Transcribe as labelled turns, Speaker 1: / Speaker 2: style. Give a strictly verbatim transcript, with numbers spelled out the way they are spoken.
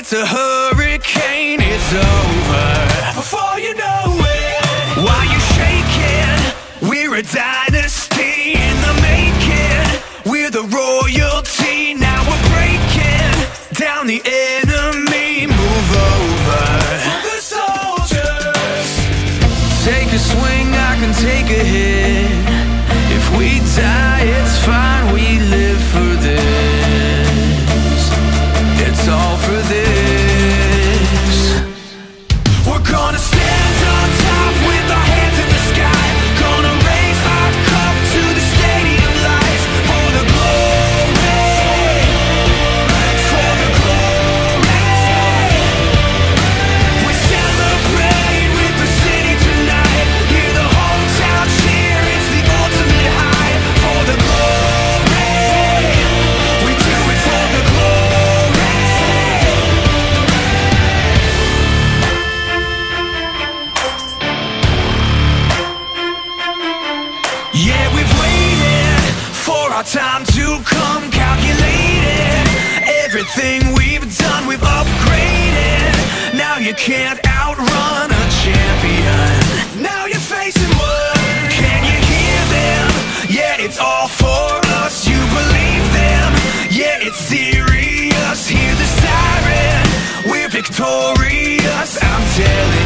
Speaker 1: it's a hurricane, it's over before you know it. While you're shaking, we're a dynasty in the making. We're the royalty, now we're breaking down the enemy. Move over for the soldiers. Take a swing, I can take a hit. If we die, it's fine, we live for this. It's all for this. We're gonna stand on top with our hands in the sky. Gonna raise our cup to the stadium lights. For the glory, for the glory. We celebrate with the city tonight. Hear the hometown cheer, it's the ultimate high. For the glory, we do it for the glory. Yeah, we've waited for our time to come, calculated everything we've done, we've upgraded. Now you can't outrun a champion. Now you're facing one. Can you hear them? Yeah, it's all for us. You believe them? Yeah, it's serious. Hear the siren. We're victorious, I'm telling